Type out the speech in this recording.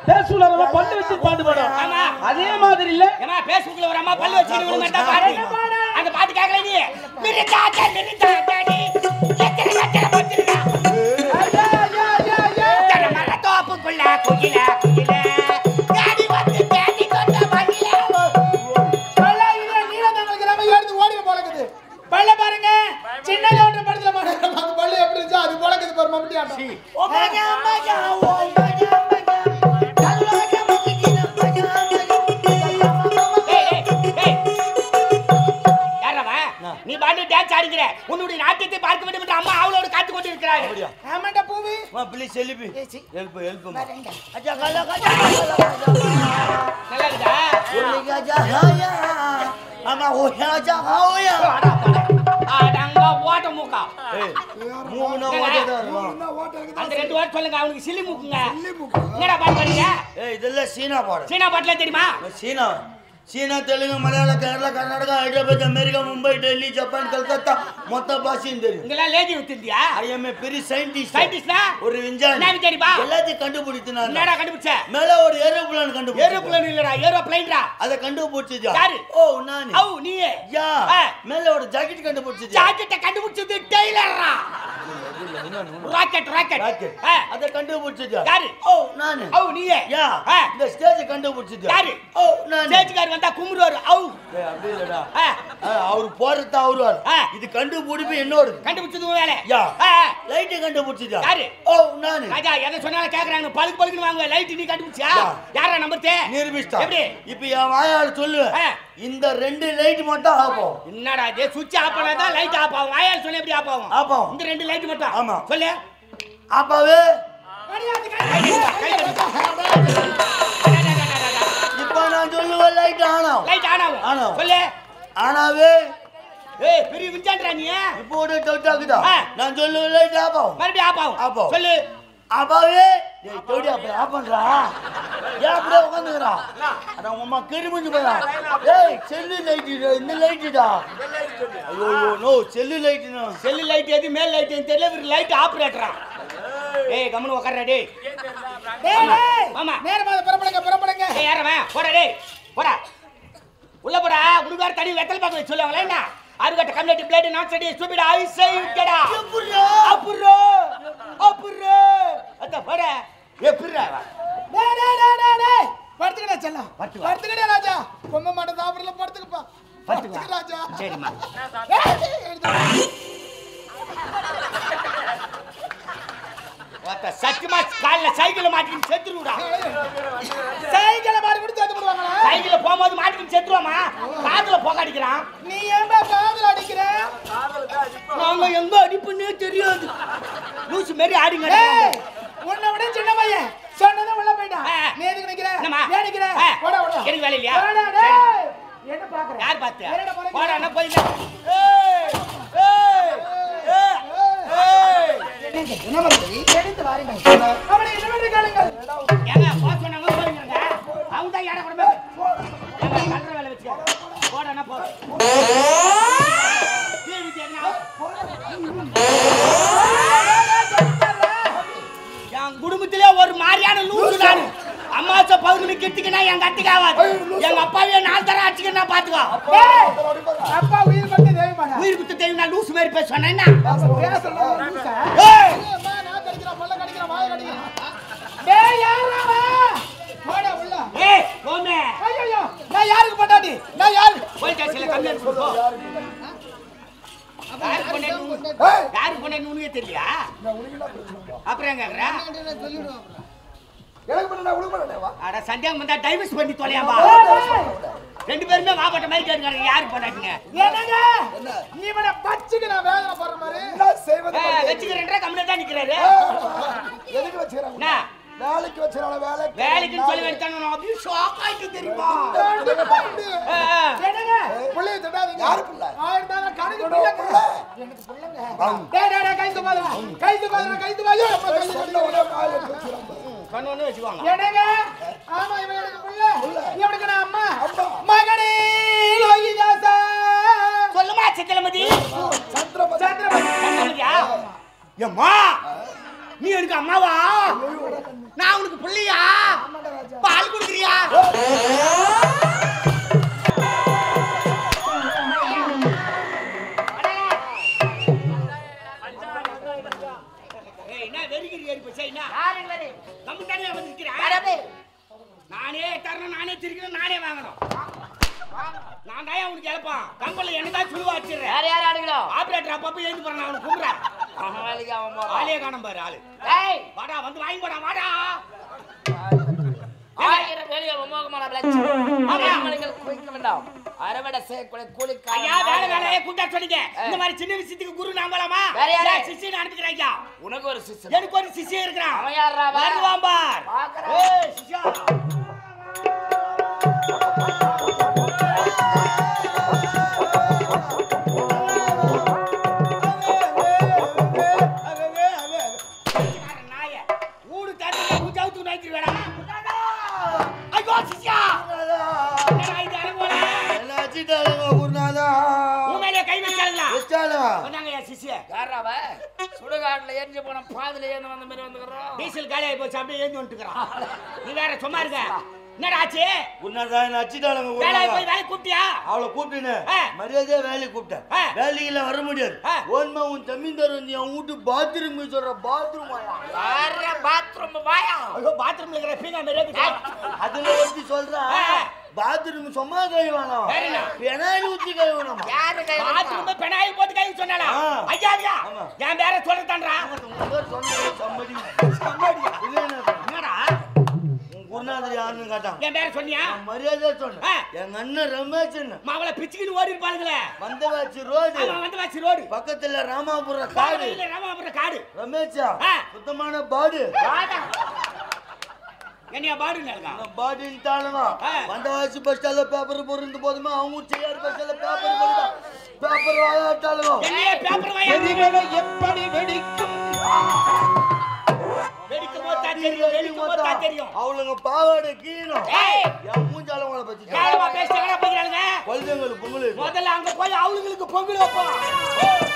பேசுறவங்க பல்லு வச்சு பாட்டு பாடும். ஆமா அதே மாதிரி இல்ல ஏமா பேசுக்குள்ள ஒரு அம்மா பல்லு வச்சு விடுங்க அந்த பாட்டு அந்த பாட்டு கேக்கல நீ மிரிதாடா மிரிதாடா எத்தனை கட்டற போட்டுடா ஐயா ஐயா ஐயா ஐயா தரமர தோப்புக்குள்ள குயில குயில காடி வந்து தேடி கொண்ட மகில பல்ல இங்க நீலதங்களுக்கு நம்ம எடுத்து ஓடி போலக்குது பல்ல பாருங்க சின்ன கவுண்டர் படத்துல பாருங்க அந்த பல்லு எப்படி இருந்துச்சு அது போலக்குது பாரு மம்டியாடா ஓ மஜா மஜா ஓ மஜா நீ பாட்டு டான்ஸ் ஆடிக்கிற உன்னுடைய நாட்டியத்தை பார்க்க வேண்டும் என்று அம்மா அவளோடு காத்து கொண்டு இருக்கிறாங்க ஆமாடா பூவி மா ப்ளீஸ் ஹெல்ப் ஹெல்ப் அச்சா கலா கலா நல்லா இருக்கா ஓலிகா ஜஹாயா அம்மா ஓயா ஹாயா ஆடங்க ஓட்ட மூக்கா ஏய் மூணு ஓட்டடா அந்த ரெண்டு வாட் சொல்லுங்க அவனுக்கு சில்லி மூக்குங்க என்னடா பாட்டு பாடுறீங்க ஏய் இதெல்லாம் சீனா பாடு சீனா பாட்டுல தெரியுமா சீனா தெலுங்கு மலையாள கேரளா கர்நாடகா ஹைதராபாத் அமெரிக்கா மும்பை டெல்லி ஜப்பான் கல்கத்தா மொத்த பாஷையும் தெரியும் இங்கெல்லாம் lady Vidya I M A பெரிய சயின்டிஸ்ட்னா ஒரு விஞ்ஞானி என்ன தெரியுமா எல்லாத்தையும் கண்டுபிடிச்சு நான் என்னடா கண்டுபிடிச்ச மேல ஒரு ஏரோப்ளேன் கண்டுபிடிச்சு ஏரோப்ளேன் இல்லடா ஏரோப்ளேன்டா அத கண்டுபிடிச்சது யாரு ஓ நானே ஓ நீயே யா மேல ஒரு ஜாக்கெட் கண்டுபிடிச்சது ஜாக்கெட்ட கண்டுபிடிச்சது டெய்லரா ராக்கெட் அத கண்டுபிடிச்சது யாரு ஓ நானே ஓ நீயே யா இந்த ஸ்டேஜ் கண்டுபிடிச்சது யாரு ஓ நானே ஸ்டேஜ்கார் வந்தா குமுறுவாரு ஓ ஏய் அப்படி இல்லடா அவர் போறத அவரு இது கண்டுபிடிப்பு என்னோட கண்டுபிடிச்சது வேலை யா லைட் கண்டுபிடிச்சது யாரு ஓ நானே ராஜா எதை சொன்னாலும் கேக்குறாங்க பழுக்கு பழுக்குன்னு வாங்க லைட் நீ கண்டுபிடிச்சியா யாரா நம்பர்தே நிரூபிஸ்டா எப்படி இப்போ என் வாயால சொல்லு இந்த ரெண்டு லைட் மட்டும் ஆஃப் ஆகும் என்னடா இது சுவிட்ச் ஆஃப் பண்ணாதான் லைட் ஆஃப் ஆகும் வாயால சொன்ன எப்படி ஆஃப் ஆகும் ஆஃப் ஆகும் இந்த ரெண்டு லைட் மட்டும் ஆமா சொல்லு ஆப்பாவே இப்போ நான் சொல்லுவேன் லைட் ஆன் ஆகும் சொல்லு ஆனாவே ஏய் பெரிய விஞ்ஞானிடா நீ இப்போ ஒரு டவுட் ஆகுதா நான் சொல்லுவேன் லைட் ஆஃப் ஆகும் மறுபடியும் ஆஃப் ஆகும் சொல்லு ஆப்பாவே டேய் டோடி ஆஃப் பண்றா ஏன் அப்படியே உட்கார்ந்துக்கறா அட அம்மா கெரிமுஞ்சு போறா டேய் செல்லு லைட் இந்த லைட்டா ஐயோ நோ செல்லு லைட் எது மேல் லைட் தெரியல இவர் லைட் ஆபரேட்டரா ஏய் கம்முனு உட்கார்றா டேய் மாமா நேரமா புறப்படுங்க ஏய் யாரவன் போடா டேய் போடா உள்ள போடா குடுகார் தடி வெத்தல் பாக்க சொல்லுவாங்களே என்ன ஆறுகட்ட complete plate not study stupid I say you கெடா அப்புரோ அத போடா எப்பறா டேய் படுத்துக்கடா செல்லம் படுத்துக்கடா ராஜா பொம்மை மாட்ட சாப்பிடல படுத்துக்கப்பா படுத்துக்க ராஜா சரிமா வாட்ட சத்தியமா கால்ல சைக்கிள் மாட்டிட்டு செத்துருடா சைக்கிள் மாட்டி கூட செத்து போடுவாங்களா சைக்கிள் போயும்போது மாட்டிட்டு செத்துருவாமா காதுல போக அடிக்குறான் நீ ஏன்டா காதுல அடிக்குற நாங்க எங்க அடிப்புன்னே தெரியாது லூசு மாதிரி ஆடிங்க டேய் உன்னை விட சின்ன பையன் சொன்னத உள்ள போய்டா நீ எதுக்கு நிக்கிற ஏன் நிக்கிற போடா எனக்கு வேலை இல்லையா போடா டேய் என்ன பாக்குற யார் பாத்து போடா என்ன போய் ஏய் என்ன பண்றீ எடுத்து வாரீங்க அவளை என்ன பண்றீங்க ஏங்க போய் சொன்னாங்க போறீங்க அவங்க தான் யாரை கொண்டு போய் ஏங்க கல்ற வேலை வெச்சு போடா போ என் குடும்பத்திலே ஒரு மாதிரியான லூசு நான் அம்மாச பௌர்ணமி கிட்டிக்கனா எங்க அத்திக்கு ஆகாது எங்க அப்பாவே நான் தர அடிச்சுக்கனா பாத்துக்கோ அப்பா உயிர் கொடுத்து தெய்வமாடா உயிர் கொடுத்து தெய்வம் நான் லூசு மாதிரி பேச சொன்னா என்ன பேசல லூசா ஏய் அம்மா நான் கடிக்குற பல்ல கடிக்குற வாய கடிக்குற டேய் யாரா போடா உள்ள ஏய் போமே ஐயோ நான் யாருக்கு பட்டாடி நான் யாரு போய் ஸ்டேஷன்ல கம்ப்ளைன்ட் கொடுப்போ யாரு பண்ணு உனக்கே தெரியலையா அப்புறம் எங்க சொல்லிடுவோம் எனக்கு பண்ணா உனக்கு பண்ணடா அட சந்தேகம் வந்தா டைவர்ஸ் பண்ணி தொலையாம்பா ரெண்டு பேருமே வாபட்ட மாதிரி கேக்குறாங்க யாரு பண்ணாதீங்க என்னங்க நீ மன பச்சிக்கு நான் வேதனை பண்ற மாதிரி நான் செய்வது வெச்சிக்கிறேன்றா கம்மியா தான் நிக்கறாரு எதுக்கு வெச்சிக்கறாங்க வேலைக்கு வெச்சறால வேலைக்கு சொல்லி வெச்சாங்க நான் அப்படியே ஷாக் ஆயிட்டு தெரியுமா என்னங்க புள்ளைய தடாதீங்க யாரு புள்ள ஆயிரதான கணக்கு புள்ளங்க எனக்கு புள்ளங்க டேய் கைது வாயோ கண்ணோன்னு வெச்சுவாங்க என்னங்க ஆமா இவன் எனக்கு புள்ள இவனுக்கு நான் அம்மா மகனே லோகிதாசா சொல்லுமா சித்தலமதி சந்திரமதியா ஏம்மா நீ எனக்கு அம்மாவா நான் உனக்கு புள்ளையா தரணும், நானே திரிக்கணும், நானே வாங்கணும். நான் தான் உனக்கு கேட்பான். கம்பெனில என்னதான் சுழுவா வச்சிடுறேன். யார் அடிக்கணும்? ஆபரேட்டர் அப்பப்ப எழுந்து போறான், அவனுக்கு கும்புறேன். வேலைக்கு அவன் போறான். ஆளே காணும் பாரு ஆளு. ஏய் வாடா வந்து வாங்கி போடா வாடா. 1000 வேலையை உமோகமான மணிகள் குறைக்க வேண்டாம். அறுவடை செய்யக்கூடிய கூலிக்காரன். ஐயா வேலையே கூட்டா சொன்னீங்க. இந்த மாதிரி சின்ன விஷயத்துக்கு குரு நம்பலாமா? வேற யாரு? சிஷ்யன் அனுப்பிக்கிறேன் ஐயா. உனக்கு ஒரு சிஷ்யன். எனக்கு ஒரு சிஷ்யன் இருக்கிறான். அவன் யாரா? வருவான் பார். பாக்குறேன். ஏய் சிஷ்யா. சுடுகாட்டுல எரிஞ்சு போன பாதில ஏந்து வந்த மாதிரி வந்துக்கிறோம். டீசல் காலியாகி போச்சு, அப்படியே ஏந்து வந்துட்டுக்கிறான். நீ வேற சும்மா இருக்க. என்னடா ஆச்சு? உன்னதான் நச்சிட்டாளுங்க. வேலையை போய் வேலை கூப்பிட்டியா? அவளை கூப்பிட்டுன்னு மரியாதையா வேலைக்கு கூப்பிட்டேன். வேலையில வர முடியாது. ஓன்மா உன் ஜமீன்தார் வந்து என் வீட்டு பாத்ரூம் சொல்ற பாத்ரூம் பாத்ரூம் வாயா. ஐயோ பாத்ரூம்ல இருக்கிற பீங்கா நிறைய அதுல வச்சு சொல்றா. பாத்ரூம் சும்மா கழுவணும், பெனாயில் ஊத்தி கழுவணும். யாரு கை? பாத்ரூம் பெனாயில் போட்டு கழுவி சொன்னாளா? ஐயா ஐயா என் பேர சொல்றதான்றா. என்னடா உன் குருநாதர் யாருன்னு கேட்டான். என் பேர சொன்னியா? மரியாதையா சொன்னேன். எங்க அண்ணன் ரமேஷ் மாவளை பிச்சுக்கிட்டு ஓடி இருப்பாளுங்களே. வந்தவாச்சி ரோடு. வந்தவாச்சி ரோடு பக்கத்துல ராமாபுரம் காடு. ராமாபுரம் காடு. ரமேஷா சுத்தமான பாடு. என்னையா பாடுங்க பாடிட்டாளுங்க. வந்தவாசி பஸ் ஸ்டாண்ட்ல பேப்பர் பொருந்து போதுமா அவங்க செய்யார் பஸ் ஸ்டாண்ட்ல பேப்பர் போடுதா பேப்பர் வாயாட்டாளுங்க. என்னையா பேப்பர் வாயா? எதிரிகளை எப்படி வெடிக்கும்? வெடிக்கும் போதா தெரியும், வெடிக்கும் போதா தெரியும். அவளுங்க பாவாடை கீணும். என் மூஞ்சால உங்களை பத்தி யாரமா பேசுறாங்க போறாங்க? குழந்தைங்களுக்கு பொங்கல். முதல்ல அங்க போய் அவங்களுக்கு பொங்கல் வைப்போம்.